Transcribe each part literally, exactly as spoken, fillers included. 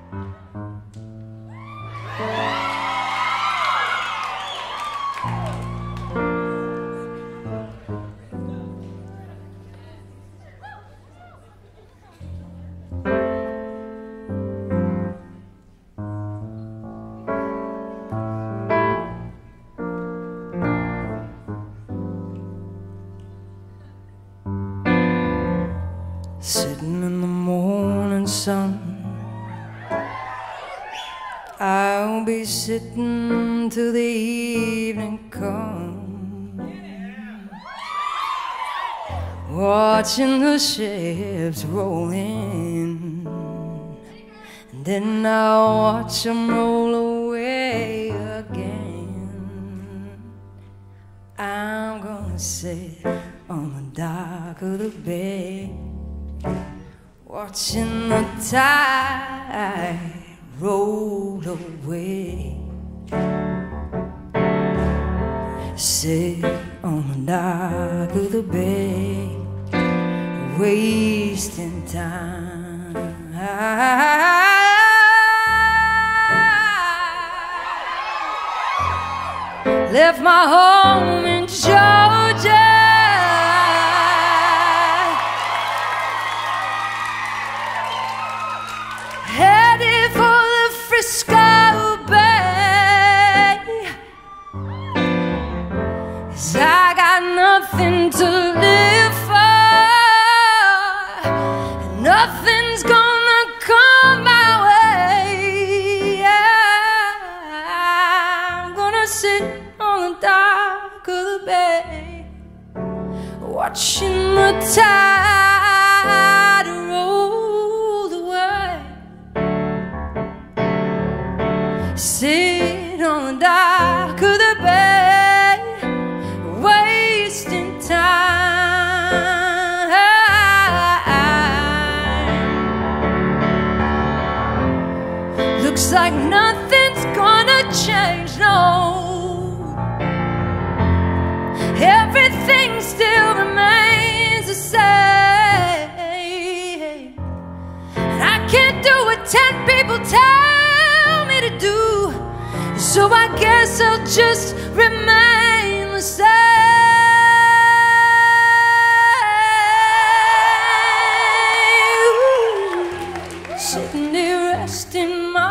Sitting in the morning sun, I'll be sitting till the evening comes, watching the ships roll in, and then I'll watch them roll away again. I'm gonna sit on the dock of the bay, watching the tide roll away. Sit on the dock of the bay, wasting time. Left my home in Georgia, headed for the Frisco Bay, 'cause I got nothing to live for, and nothing's gonna come my way. Yeah, I'm gonna sit on the dock of the bay, watching the tide roll away. Sit on the dock of the bay, wasting time. Looks like nothing's gonna change, no. Everything still remains the same, and I can't do what ten people tell me to do, so I guess I'll just remain the same. Ooh, sitting here resting my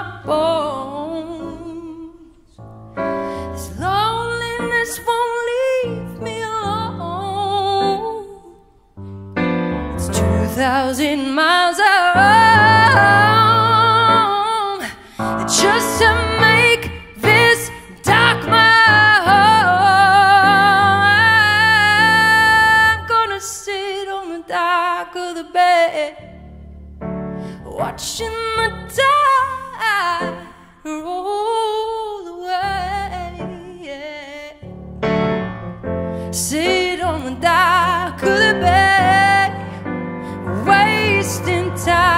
bones, this loneliness won't leave me alone. It's two thousand miles home just to make this dock my home. I'm gonna sit on the dock of the bay, watching the tide roll away. Yeah. Sit on the dock of the bay, wasting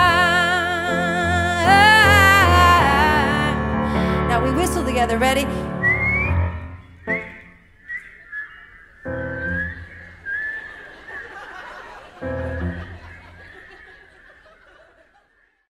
time. Now we whistle together, ready?